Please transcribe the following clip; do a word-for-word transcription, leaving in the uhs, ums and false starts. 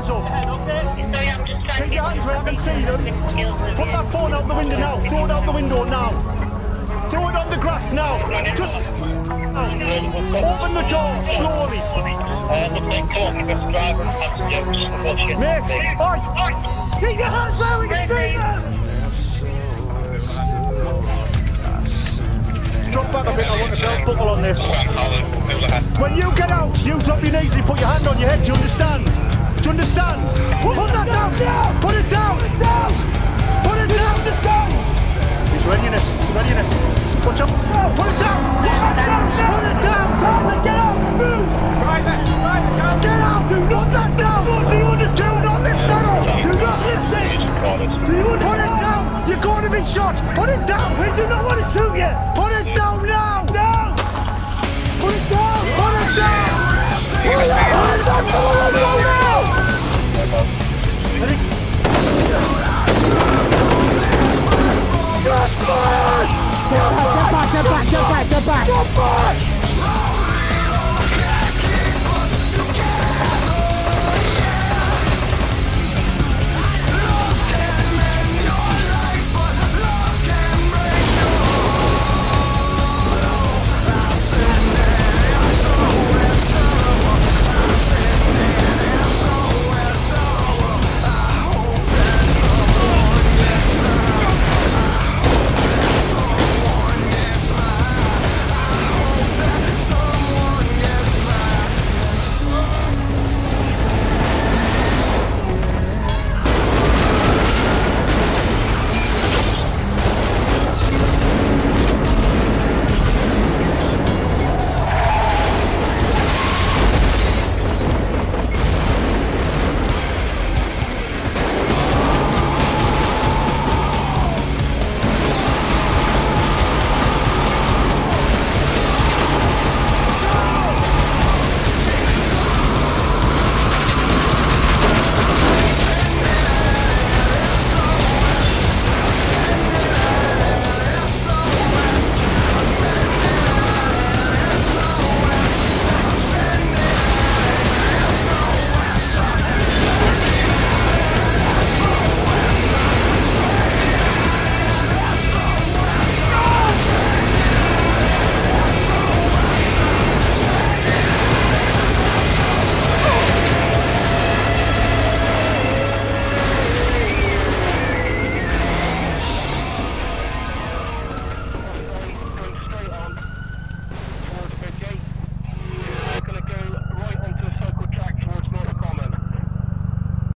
hands up. Take your hands where I can see them. Put that phone out the window now. Throw it out the window now. Throw it on the grass now. Just open the door slowly. Mate, oi! Keep your hands where we can see them. Drop back a bit, I want a belt buckle on this. When you get out, you drop your knees and put your hand on your head, do you understand? Do you understand? Put, put that down! down! Put it down! Put it down! Put it down! Understand? It's readiness, it's readiness. Watch out! Put it down! Put it down! Put it down! Tyler, get out! Move! Right there, right there. Get out! Do not let down! Do you understand? Do not lift that up! Do not lift it! Do you put it down? You're going to be shot! Put it down! We do not want to shoot you! Put it down now! Down! Put it down! Put it down! Put it down! Put it down! Put it down now! Ready? Get back! Get back! Get back! Get back! Get back!